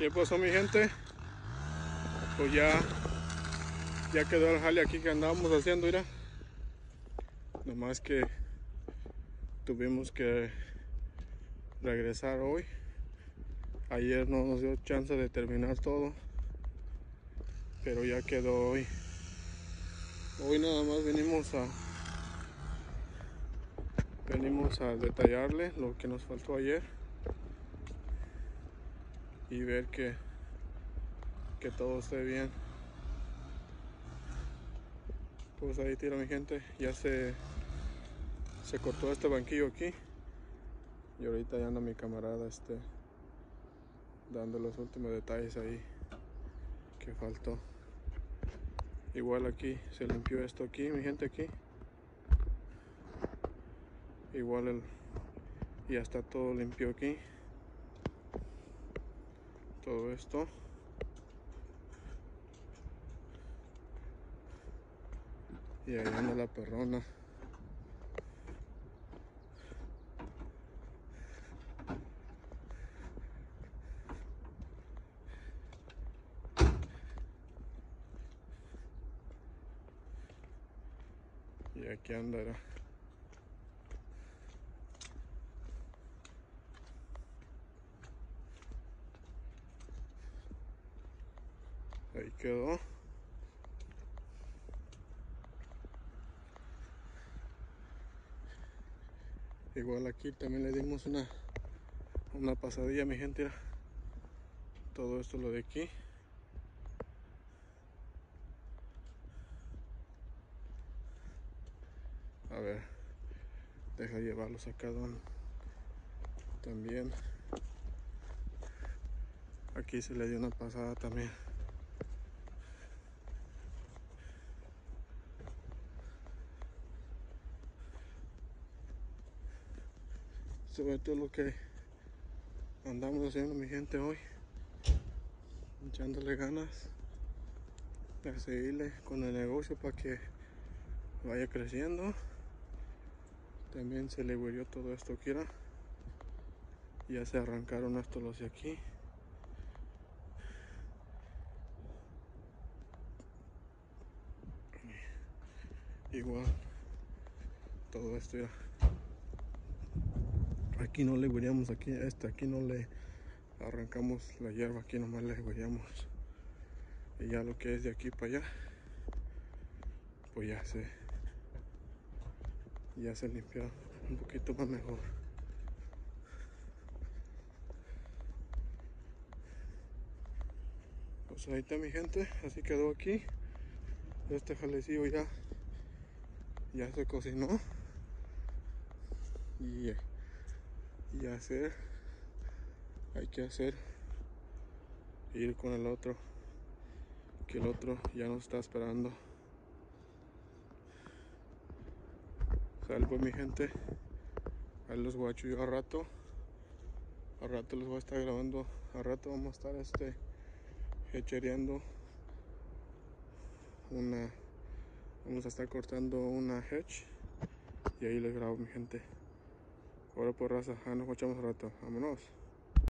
¿Qué pasó, mi gente? Pues ya quedó el jale aquí que andábamos haciendo, mira. Nomás que tuvimos que regresar hoy. Ayer no nos dio chance de terminar todo, pero ya quedó hoy. Hoy nada más venimos a detallarle lo que nos faltó ayer y ver que todo esté bien. Pues ahí tira, mi gente, ya se cortó este banquillo aquí y ahorita ya anda mi camarada dando los últimos detalles ahí que faltó. Igual aquí se limpió esto aquí, mi gente, aquí igual ya está todo limpio aquí, todo esto. Y ahí anda la perrona. Y aquí andará. Ahí quedó. Igual aquí también le dimos una pasadilla, mi gente. Todo esto lo de aquí. A ver, deja llevarlos acá también. Aquí se le dio una pasada también. Sobre todo lo que andamos haciendo, mi gente, hoy, echándole ganas de seguirle con el negocio para que vaya creciendo. También se le huirió todo esto aquí, ya se arrancaron estos los de aquí. Igual todo esto ya. Aquí no le huiríamos, aquí no le arrancamos la hierba, aquí nomás le huiríamos. Y ya lo que es de aquí para allá, pues ya se limpió un poquito más mejor. Pues ahí está, mi gente, así quedó aquí. Este jalecillo ya se cocinó y hay que hacer ir con el otro, que el otro ya nos está esperando. Sale pues, mi gente, ahí los guacho yo a rato los voy a estar grabando, a rato vamos a estar hechereando vamos a estar cortando una hedge y ahí les grabo, mi gente. Ahora por raza, nos escuchamos a rato, vámonos.